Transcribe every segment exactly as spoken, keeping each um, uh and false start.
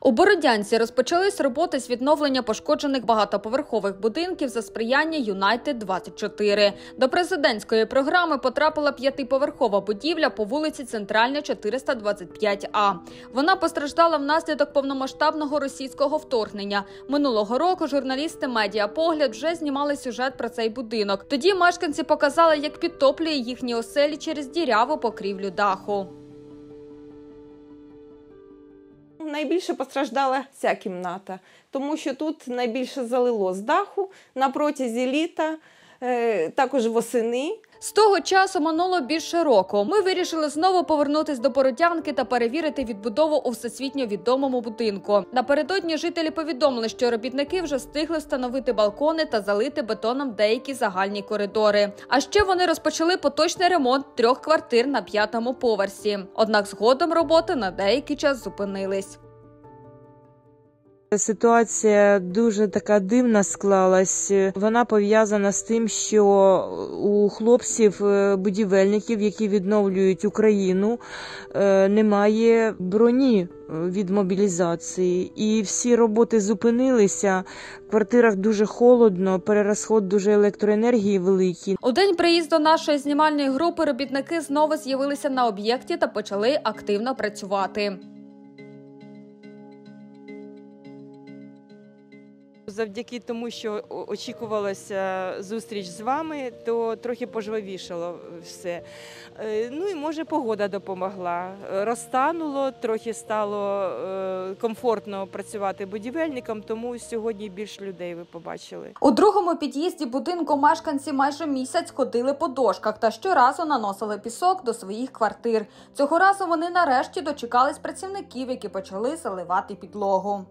У Бородянці розпочались роботи з відновлення пошкоджених багатоповерхових будинків за сприяння Юнайтед двадцять чотири. До президентської програми потрапила п'ятиповерхова будівля по вулиці Центральна, чотириста двадцять п'ять А. Вона постраждала внаслідок повномасштабного російського вторгнення. Минулого року журналісти «Медіапогляд» вже знімали сюжет про цей будинок. Тоді мешканці показали, як підтоплює їхні оселі через діряву покрівлю даху. Найбільше постраждала ця кімната, тому що тут найбільше залило з даху на протязі літа, також восени. З того часу минуло більше року. Ми вирішили знову повернутися до Бородянки та перевірити відбудову у всесвітньо відомому будинку. Напередодні жителі повідомили, що робітники вже встигли встановити балкони та залити бетоном деякі загальні коридори. А ще вони розпочали поточний ремонт трьох квартир на п'ятому поверсі. Однак згодом роботи на деякий час зупинились. Ситуація дуже така дивна склалась. Вона пов'язана з тим, що у хлопців-будівельників, які відновлюють Україну, немає броні від мобілізації. І всі роботи зупинилися. В квартирах дуже холодно, перерозход дуже електроенергії великий. У день приїзду нашої знімальної групи робітники знову з'явилися на об'єкті та почали активно працювати. Завдяки тому, що очікувалася зустріч з вами, то трохи пожвавішало все. Ну і, може, погода допомогла. Розтануло, трохи стало комфортно працювати будівельникам, тому сьогодні більше людей ви побачили. У другому під'їзді будинку мешканці майже місяць ходили по дошках та щоразу наносили пісок до своїх квартир. Цього разу вони нарешті дочекались працівників, які почали заливати підлогу.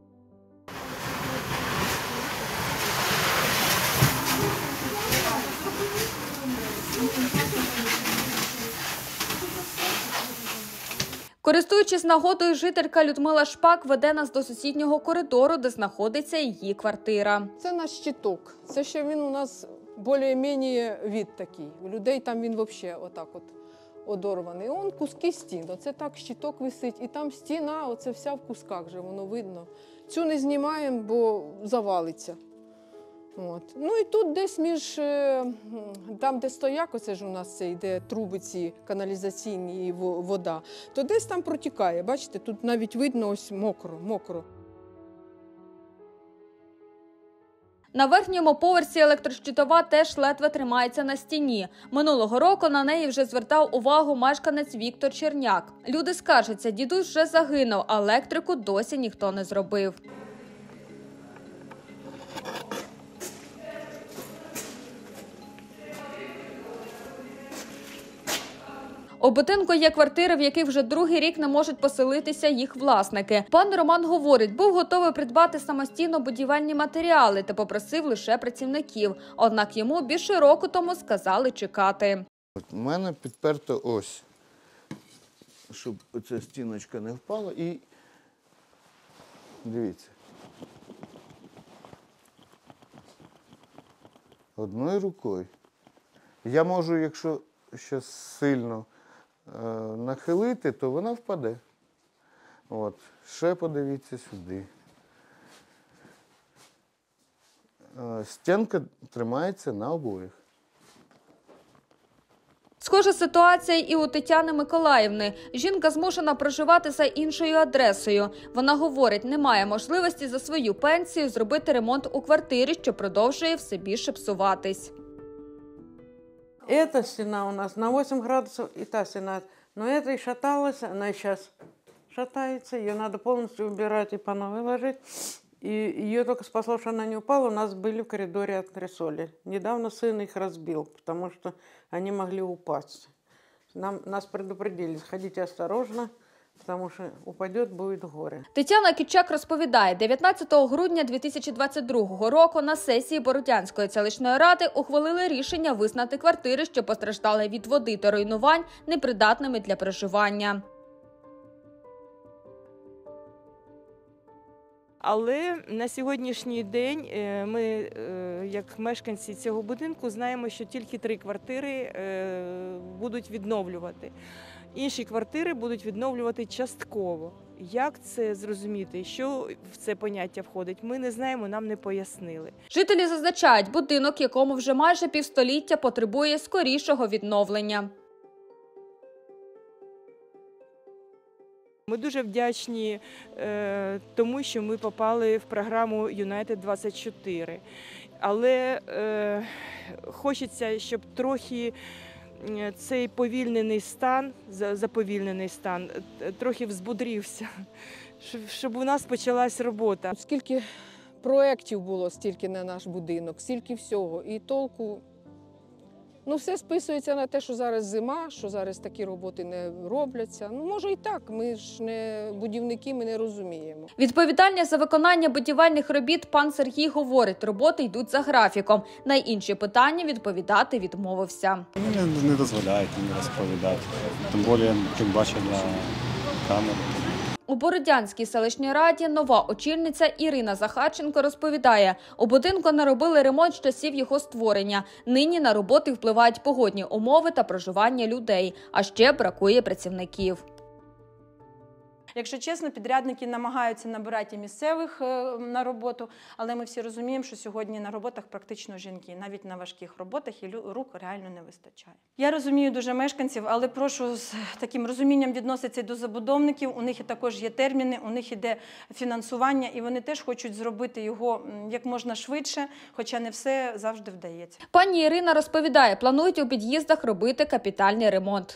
Користуючись нагодою, жителька Людмила Шпак веде нас до сусіднього коридору, де знаходиться її квартира. Це наш щиток. Це ще він у нас більш-менш від такий. У людей там він взагалі отак от одорваний. Он куски стін. Оце так щиток висить. І там стіна, оце вся в кусках вже, воно видно. Цю не знімаємо, бо завалиться. От. Ну і тут десь між, там де стояк, оце ж у нас це йде труби ці каналізаційні і вода, то десь там протікає, бачите, тут навіть видно ось мокро, мокро. На верхньому поверсі електрощитова теж ледве тримається на стіні. Минулого року на неї вже звертав увагу мешканець Віктор Черняк. Люди скаржаться, дідусь вже загинув, а електрику досі ніхто не зробив. У будинку є квартири, в яких вже другий рік не можуть поселитися їх власники. Пан Роман говорить, був готовий придбати самостійно будівельні матеріали та попросив лише працівників. Однак йому більше року тому сказали чекати. У мене підперто ось, щоб ця стіночка не впала. І дивіться. Одною рукою. Я можу, якщо ще сильно нахилити, то вона впаде. От. Ще подивіться сюди. Стінка тримається на обоїх. Схожа ситуація і у Тетяни Миколаївни. Жінка змушена проживати за іншою адресою. Вона говорить, немає можливості за свою пенсію зробити ремонт у квартирі, що продовжує все більше псуватись. Эта стена у нас на восемь градусов, и та стена. Но эта и шаталась, она сейчас шатается. Ее надо полностью убирать и по новой ложить. И ее только спасло, что она не упала. У нас были в коридоре антресоли. Недавно сын их разбил, потому что они могли упасть. Нам, нас предупредили, сходите осторожно, тому що упаде, буде горе. Тетяна Кічак розповідає, дев'ятнадцятого грудня дві тисячі двадцять другого року на сесії Бородянської селищної ради ухвалили рішення визнати квартири, що постраждали від води та руйнувань, непридатними для проживання. Але на сьогоднішній день ми, як мешканці цього будинку, знаємо, що тільки три квартири будуть відновлювати. Інші квартири будуть відновлювати частково. Як це зрозуміти, що в це поняття входить, ми не знаємо, нам не пояснили. Жителі зазначають, будинок, якому вже майже півстоліття, потребує скорішого відновлення. Ми дуже вдячні е, тому, що ми попали в програму Юнайтед двадцять чотири. Але е, хочеться, щоб трохи цей повільнений стан, заповільнений стан, трохи взбодрівся, щоб, щоб у нас почалась робота. Скільки проєктів було, стільки на наш будинок, стільки всього. І толку, ну все списується на те, що зараз зима, що зараз такі роботи не робляться. Ну, може і так, ми ж не будівники, ми не розуміємо. Відповідальність за виконання будівельних робіт пан Сергій говорить, роботи йдуть за графіком. На інші питання відповідати відмовився. Мені не, не дозволяють мені розповідати, тим більше, як бачу на камеру. У Бородянській селищній раді нова очільниця Ірина Захарченко розповідає, у будинку наробили ремонт з часів його створення. Нині на роботи впливають погодні умови та проживання людей, а ще бракує працівників. Якщо чесно, підрядники намагаються набирати місцевих на роботу, але ми всі розуміємо, що сьогодні на роботах практично жінки. Навіть на важких роботах і рук реально не вистачає. Я розумію дуже мешканців, але прошу з таким розумінням відноситися до забудовників. У них також є терміни, у них іде фінансування, і вони теж хочуть зробити його як можна швидше, хоча не все завжди вдається. Пані Ірина розповідає, планують у під'їздах робити капітальний ремонт.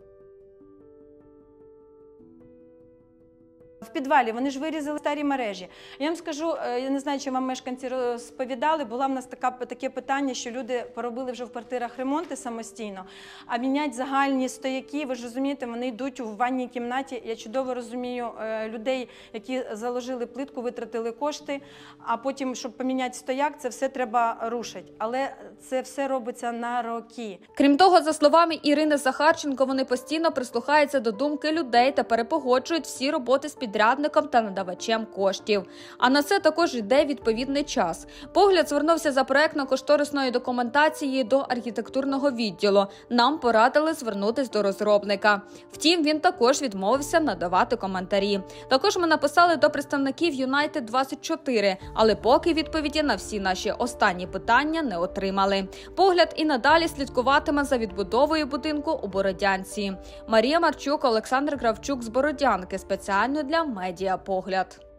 В підвалі вони ж вирізали старі мережі. Я вам скажу, я не знаю, чи вам мешканці розповідали, було в нас така, таке питання, що люди поробили вже в квартирах ремонти самостійно, а міняти загальні стояки, ви ж розумієте, вони йдуть у ванній кімнаті. Я чудово розумію людей, які заложили плитку, витратили кошти, а потім, щоб поміняти стояк, це все треба рушити. Але це все робиться на роки. Крім того, за словами Ірини Захарченко, вони постійно прислухаються до думки людей та перепогоджують всі роботи з підрядниками. підрядником та надавачем коштів. А на це також йде відповідний час. Погляд звернувся за проектно-кошторисною документацією до архітектурного відділу. Нам порадили звернутися до розробника. Втім, він також відмовився надавати коментарі. Також ми написали до представників Юнайтед двадцять чотири, але поки відповіді на всі наші останні питання не отримали. Погляд і надалі слідкуватиме за відбудовою будинку у Бородянці. Марія Марчук, Олександр Кравчук з Бородянки. Спеціально для Медіа Погляд.